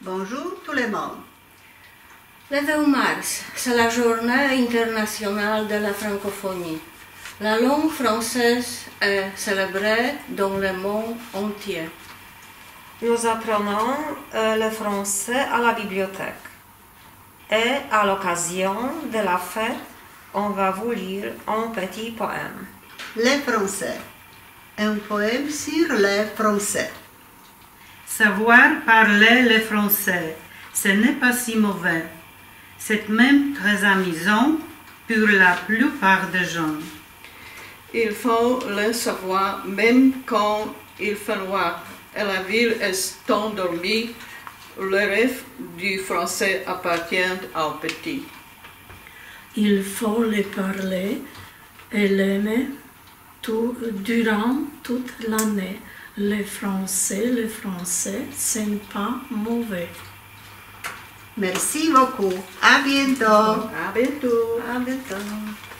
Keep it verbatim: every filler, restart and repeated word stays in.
Bonjour tout le monde. Le deux mars, c'est la journée internationale de la francophonie. La langue française est célébrée dans le monde entier. Nous apprenons euh, le français à la bibliothèque. Et à l'occasion de la fête, on va vous lire un petit poème. Les Français. Un poème sur les Français. Savoir parler le français, ce n'est pas si mauvais. C'est même très amusant pour la plupart des gens. Il faut le savoir même quand il fait noir et la ville est endormie. Le rêve du français appartient aux petits. Il faut le parler et l'aimer tout, durant toute l'année. Le français, le français, ce n'est pas mauvais. Merci beaucoup. À bientôt. À bientôt. À bientôt.